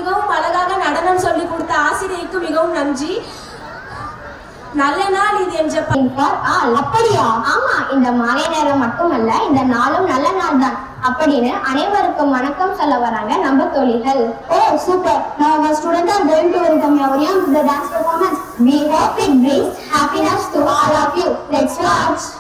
மிகவும் அழகாக நடனம் சொல்லி கொடுத்த ஆசிரியருக்கு மிகவும் நன்றி. நல்ல நாள் இது என்ற அப்படியா? ஆமா, இந்த மாலை நேரம் மட்டுமல்ல, இந்த நாளும் நல்ல நாள் தான் அப்படின்னு அனைவருக்கும் வணக்கம் சொல்ல வராங்க நம்ம தோழிகள். Oh super. Now our students are going to welcome everyone to the dance performance. We hope it brings happiness to all of you. Let's watch.